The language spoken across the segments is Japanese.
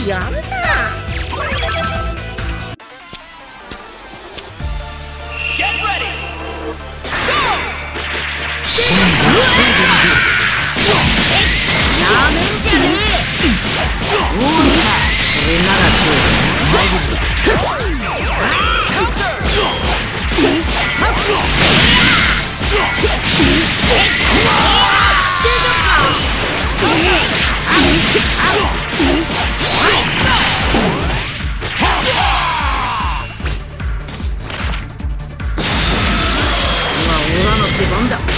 やるな。なめんじゃねえ。おお、それならオラの出番だ。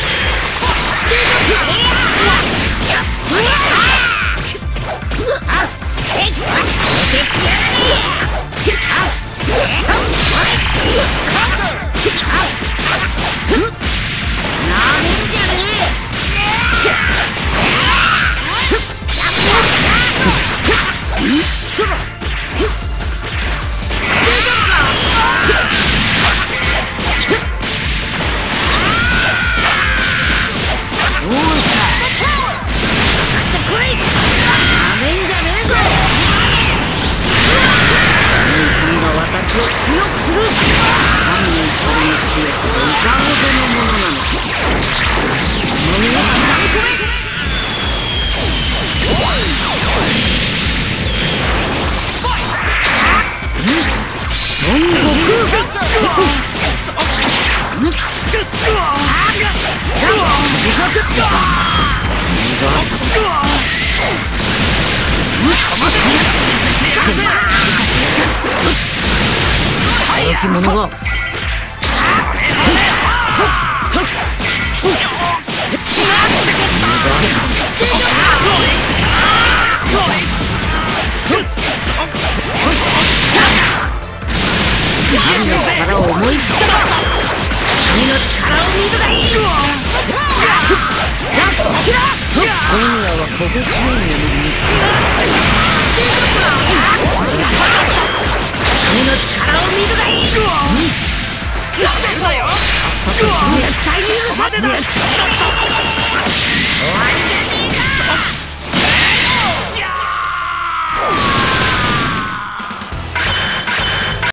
強くする。何人これの強さはいかほどのものなのか。その身に刻み込め。孫悟早き者が神の力を思い知った神の力を見るがいい。今夜は心地よい眠りにつけ神の力を見るがいい。やめるなよ。さっさと死ね。